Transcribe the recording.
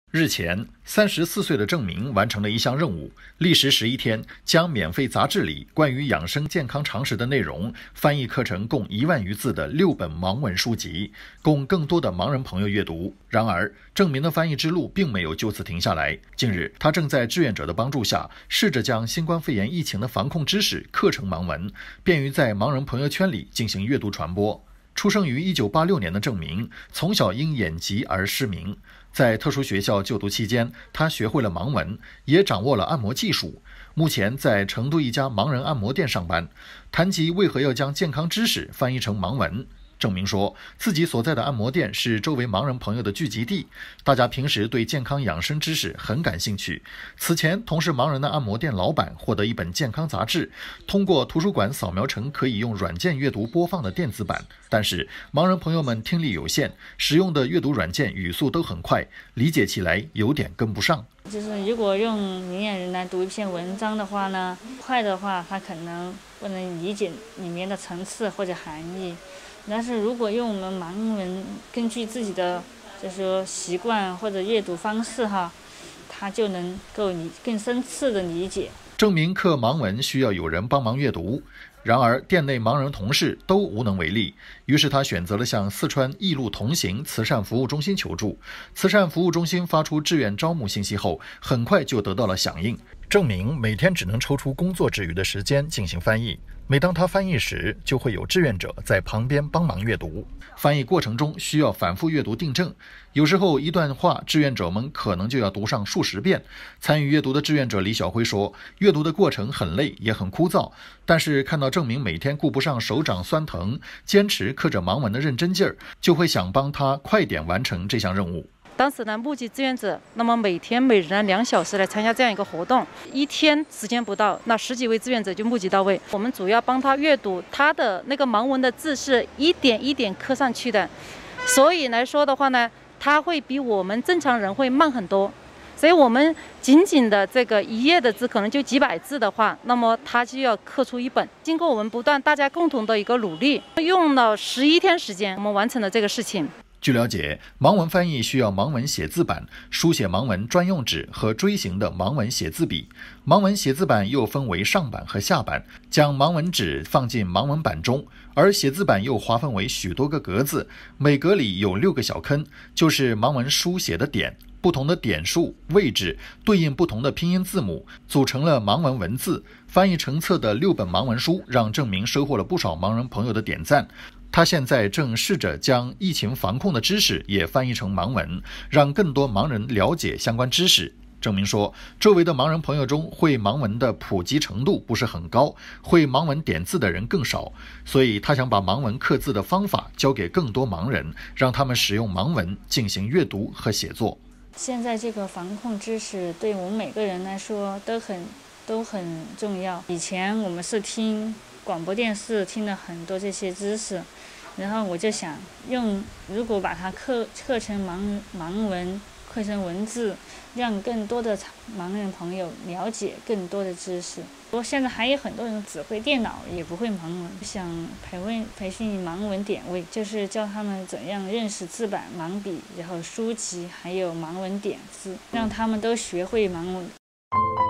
日前，34岁的郑明完成了一项任务，历时11天，将免费杂志里关于养生健康常识的内容翻译课成共1万余字的6本盲文书籍，供更多的盲人朋友阅读。然而，郑明的翻译之路并没有就此停下来。近日，他正在志愿者的帮助下，试着将新冠肺炎疫情的防控知识刻成盲文，便于在盲人朋友圈里进行阅读传播。出生于1986年的郑明，从小因眼疾而失明。在特殊学校就读期间，他学会了盲文，也掌握了按摩技术。目前在成都一家盲人按摩店上班。谈及为何要将健康知识翻译成盲文，郑明说，自己所在的按摩店是周围盲人朋友的聚集地，大家平时对健康养生知识很感兴趣。此前，同是盲人的按摩店老板获得一本健康杂志，通过图书馆扫描成可以用软件阅读播放的电子版。但是，盲人朋友们听力有限，使用的阅读软件语速都很快，理解起来有点跟不上。 就是如果用明眼人来读一篇文章的话呢，快的话他可能不能理解里面的层次或者含义。但是如果用我们盲文，根据自己的就是说习惯或者阅读方式他就能够更深次的理解。 郑明刻盲文需要有人帮忙阅读，然而店内盲人同事都无能为力，于是他选择了向四川艺路同行慈善服务中心求助。慈善服务中心发出志愿招募信息后，很快就得到了响应。郑明每天只能抽出工作之余的时间进行翻译，每当他翻译时，就会有志愿者在旁边帮忙阅读。翻译过程中需要反复阅读订正，有时候一段话志愿者们可能就要读上数十遍。参与阅读的志愿者李小辉说，阅读的过程很累也很枯燥，但是看到郑明每天顾不上手掌酸疼，坚持刻着盲文的认真劲儿，就会想帮他快点完成这项任务。 当时呢，募集志愿者，那么每天每人2小时来参加这样一个活动，一天时间不到，那10几位志愿者就募集到位。我们主要帮他阅读，他的那个盲文的字是一点一点刻上去的，所以来说的话呢，他会比我们正常人会慢很多。所以我们仅仅的这个1页的字可能就几百字的话，那么他就要刻出1本。经过我们不断大家共同的一个努力，用了11天时间，我们完成了这个事情。 据了解，盲文翻译需要盲文写字板、书写盲文专用纸和锥形的盲文写字笔。盲文写字板又分为上板和下板，将盲文纸放进盲文板中，而写字板又划分为许多个格子，每格里有6个小坑，就是盲文书写的点。不同的点数位置对应不同的拼音字母，组成了盲文文字。翻译成册的6本盲文书让郑明收获了不少盲人朋友的点赞。他现在正试着将疫情防控的知识也翻译成盲文，让更多盲人了解相关知识。郑明说，周围的盲人朋友中会盲文的普及程度不是很高，会盲文点字的人更少，所以他想把盲文刻字的方法教给更多盲人，让他们使用盲文进行阅读和写作。 现在这个防控知识对我们每个人来说都很重要。以前我们是听广播电视听了很多这些知识，然后我就想如果把它刻成盲文，刻成文字，让更多的盲人朋友了解更多的知识。现在还有很多人只会电脑，也不会盲文。想培训盲文点位，就是教他们怎样认识字板、盲笔，然后书籍，还有盲文点字，让他们都学会盲文。